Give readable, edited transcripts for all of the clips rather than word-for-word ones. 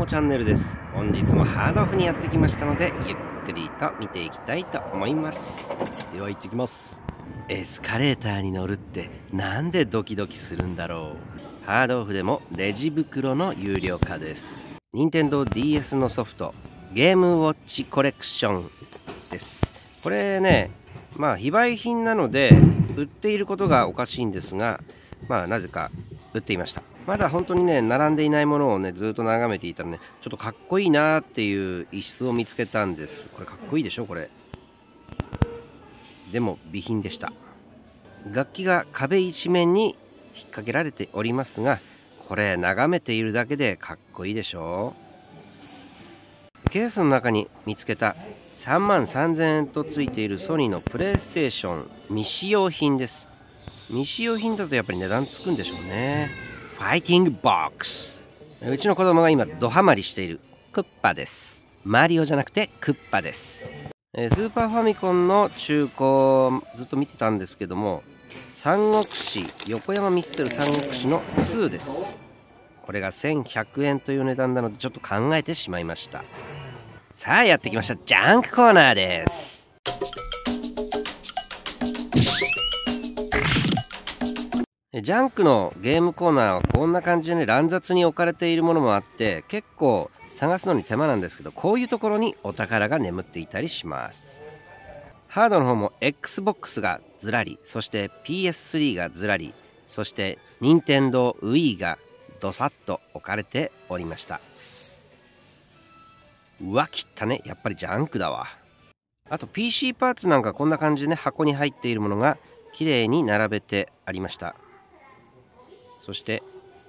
チャンネルです。本日もハードオフにやってきましたので、ゆっくりと見ていきたいと思います。 では行ってきます。 エスカレーターに乗るってなんでドキドキするんだろう。ハードオフでもレジ袋の有料化です。任天堂 DS のソフトゲームウォッチコレクションです。これね、非売品なので売っていることがおかしいんですが、なぜか売っていました。まだ本当にね、並んでいないものをね、ずっと眺めていたらね、ちょっとかっこいいなーっていう一室を見つけたんです。これかっこいいでしょこれ。でも備品でした。楽器が壁一面に引っ掛けられておりますが、これ眺めているだけでかっこいいでしょう。ケースの中に見つけた3万3000円とついているソニーのプレイステーション未使用品です。未使用品だとやっぱり値段つくんでしょうね。ファイティングボックス。うちの子供が今ドハマりしているクッパです。マリオじゃなくてクッパです。スーパーファミコンの中古ずっと見てたんですけども、三国志横山光輝三国志の2です。これが1100円という値段なのでちょっと考えてしまいました。さあやってきました、ジャンクコーナーです。ジャンクのゲームコーナーはこんな感じでね、乱雑に置かれているものもあって結構探すのに手間なんですけど、こういうところにお宝が眠っていたりします。ハードの方も XBOX がずらり、そして PS3 がずらり、そして任天堂 Wii がどさっと置かれておりました。うわ、切ったね。やっぱりジャンクだわ。あと PC パーツなんかこんな感じでね、箱に入っているものが綺麗に並べてありました。そして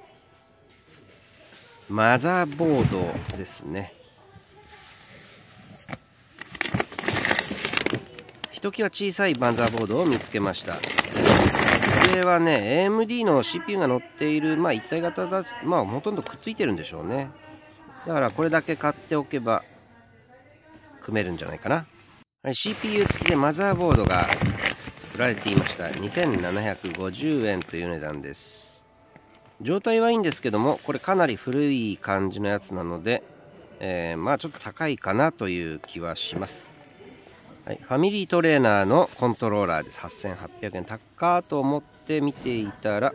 マザーボードですね。ひときわ小さいマザーボードを見つけました。これはね AMD の CPU が載っている一体型だ。ほとんどくっついてるんでしょうね。だからこれだけ買っておけば組めるんじゃないかな。はい、CPU 付きでマザーボードが売られていました。2750円という値段です。状態はいいんですけども、これかなり古い感じのやつなので、ちょっと高いかなという気はします。はい、ファミリートレーナーのコントローラーです。8800円。高と思って見ていたら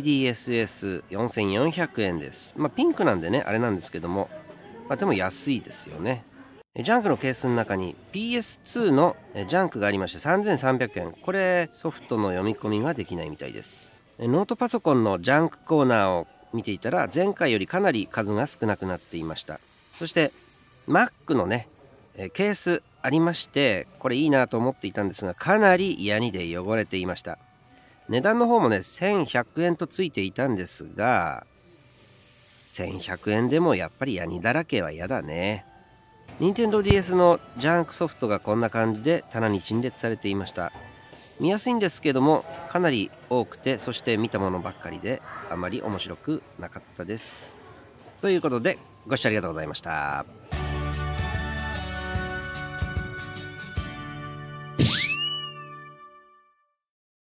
3DSS4400 円です。ピンクなんでねあれなんですけども、でも安いですよね。ジャンクのケースの中に PS2 のジャンクがありまして3300円。これソフトの読み込みができないみたいです。ノートパソコンのジャンクコーナーを見ていたら前回よりかなり数が少なくなっていました。そして Mac のねケースありまして、これいいなと思っていたんですが、かなりヤニで汚れていました。値段の方もね1100円とついていたんですが、1100円でもやっぱりヤニだらけは嫌だね。任天堂 DS のジャンクソフトがこんな感じで棚に陳列されていました。見やすいんですけどもかなり多くて、そして見たものばっかりであまり面白くなかったです。ということでご視聴ありがとうございました。